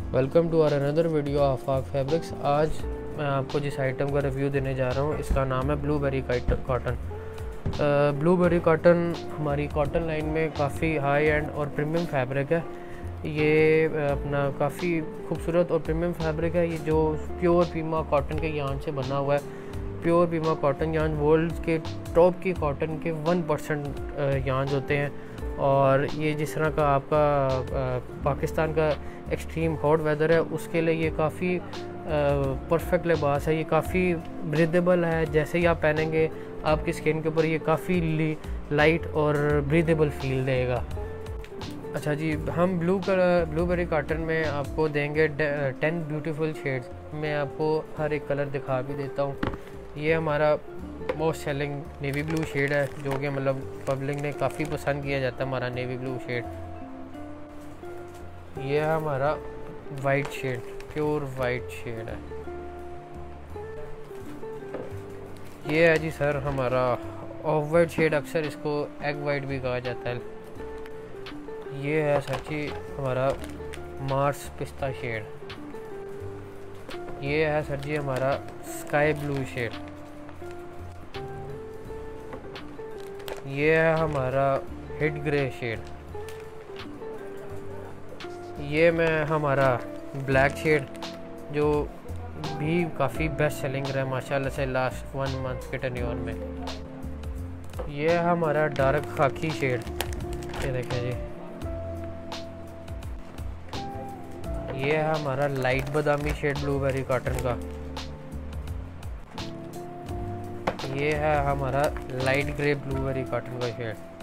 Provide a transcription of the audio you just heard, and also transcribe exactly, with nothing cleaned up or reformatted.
Welcome to our another video of आफ fabrics. आज मैं आपको जिस आइटम का रिव्यू देने जा रहा हूँ इसका नाम है ब्लूबेरी कॉटन। ब्लूबेरी कॉटन हमारी कॉटन लाइन में काफ़ी हाई एंड और प्रीमियम फैब्रिक है। ये अपना काफ़ी खूबसूरत और प्रीमियम फैब्रिक है। ये जो प्योर पीमा कॉटन के यान से बना हुआ है। Pure Pima cotton yarn world के टॉप की कॉटन के वन परसेंट यान होते हैं। और ये जिस तरह का आपका पाकिस्तान का एक्सट्रीम हॉट वेदर है उसके लिए ये काफ़ी परफेक्ट लिबास है। ये काफ़ी ब्रीदेबल है, जैसे ही आप पहनेंगे आपकी स्किन के ऊपर ये काफ़ी लाइट और ब्रीदेबल फील देगा। अच्छा जी, हम ब्लू कलर ब्लूबेरी कॉटन में आपको देंगे टेन ब्यूटीफुल शेड्स। मैं आपको हर एक कलर दिखा भी देता हूँ। ये हमारा most selling navy blue shade है, जो कि मतलब पब्लिक ने काफ़ी पसंद किया जाता है हमारा नेवी ब्लू शेड। ये है हमारा white shade, pure white shade है। ये है जी सर हमारा ऑफ वाइट शेड, अक्सर इसको एग वाइट भी कहा जाता है। ये है सर जी हमारा मार्स पिस्ता शेड। ये है सर जी हमारा स्काई ब्लू शेड। ये है हमारा हिट ग्रे शेड। ये में हमारा ब्लैक शेड, जो भी काफ़ी बेस्ट सेलिंग रहा है माशाल्लाह से लास्ट वन मंथ के टेन्योर में। ये है हमारा डार्क खाकी शेड, ये देखें जी। ये है हमारा लाइट बादामी शेड ब्लूबेरी कॉटन का। ये है हमारा लाइट ग्रे ब्लूबेरी कॉटन का शेड।